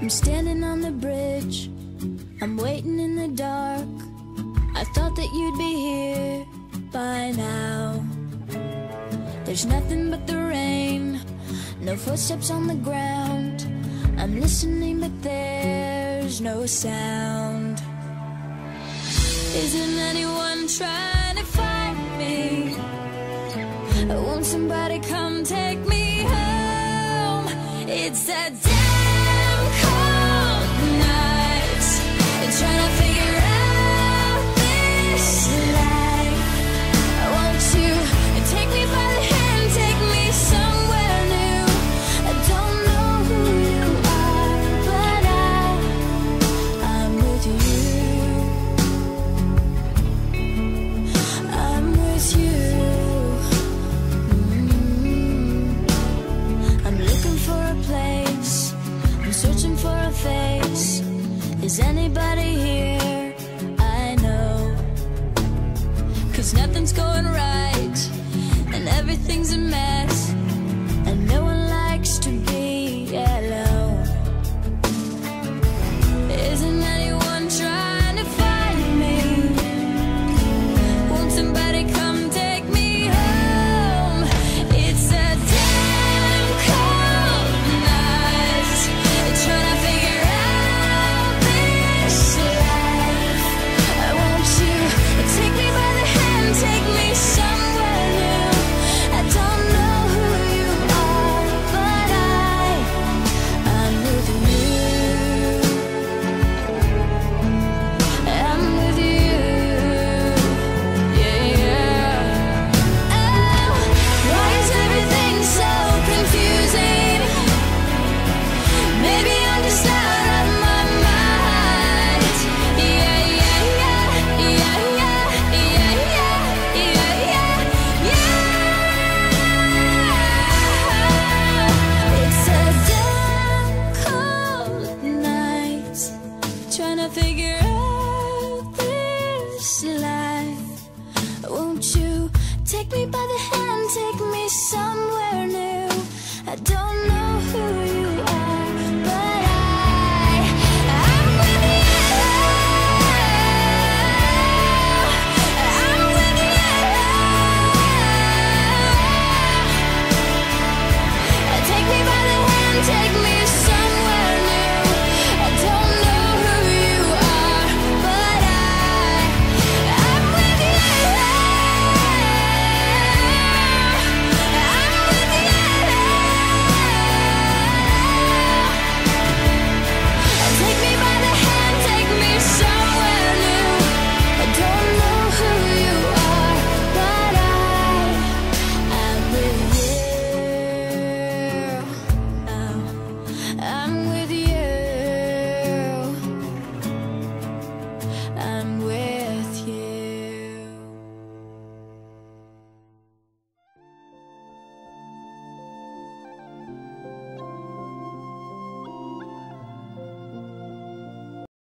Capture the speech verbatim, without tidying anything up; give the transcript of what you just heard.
I'm standing on the bridge, I'm waiting in the dark. I thought that you'd be here by now. There's nothing but the rain, no footsteps on the ground. I'm listening but there's no sound. Isn't anyone trying to find me? Won't somebody come take me home? It's that damn cold night, trying to figure out this life. Won't you take me by the hand, take me somewhere new? I don't know who you are, but I, I'm with you. I'm with you. Mm-hmm. I'm looking for a place, I'm searching for a face. Is anybody here? I know, 'cause nothing's going right and everything's a mess.